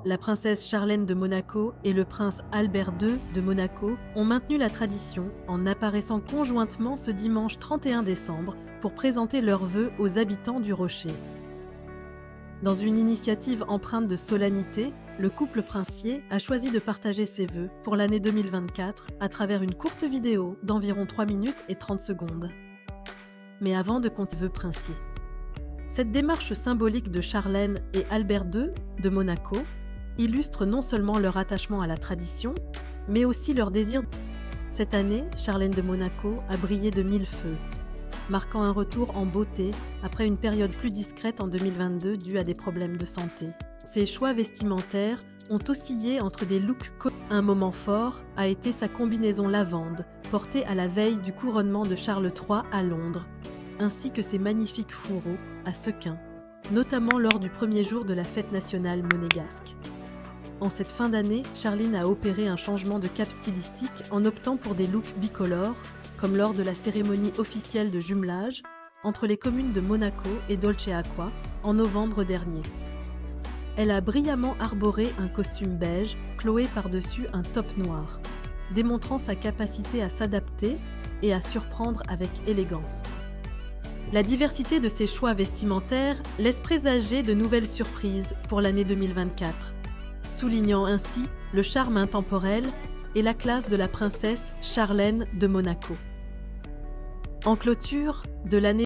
La princesse Charlène de Monaco et le prince Albert II de Monaco ont maintenu la tradition en apparaissant conjointement ce dimanche 31 décembre pour présenter leurs vœux aux habitants du Rocher. Dans une initiative empreinte de solennité, le couple princier a choisi de partager ses vœux pour l'année 2024 à travers une courte vidéo d'environ 3 minutes et 30 secondes. Mais avant de compter vœux princiers, cette démarche symbolique de Charlène et Albert II de Monaco illustre non seulement leur attachement à la tradition, mais aussi leur désir. Cette année, Charlène de Monaco a brillé de mille feux, marquant un retour en beauté après une période plus discrète en 2022 due à des problèmes de santé. Ses choix vestimentaires ont oscillé entre des looks. Un moment fort a été sa combinaison lavande, portée à la veille du couronnement de Charles III à Londres, ainsi que ses magnifiques fourreaux à Sequin, notamment lors du premier jour de la fête nationale monégasque. En cette fin d'année, Charline a opéré un changement de cap stylistique en optant pour des looks bicolores, comme lors de la cérémonie officielle de jumelage entre les communes de Monaco et Dolceacqua en novembre dernier. Elle a brillamment arboré un costume beige cloué par-dessus un top noir, démontrant sa capacité à s'adapter et à surprendre avec élégance. La diversité de ses choix vestimentaires laisse présager de nouvelles surprises pour l'année 2024, soulignant ainsi le charme intemporel et la classe de la princesse Charlène de Monaco. En clôture de l'année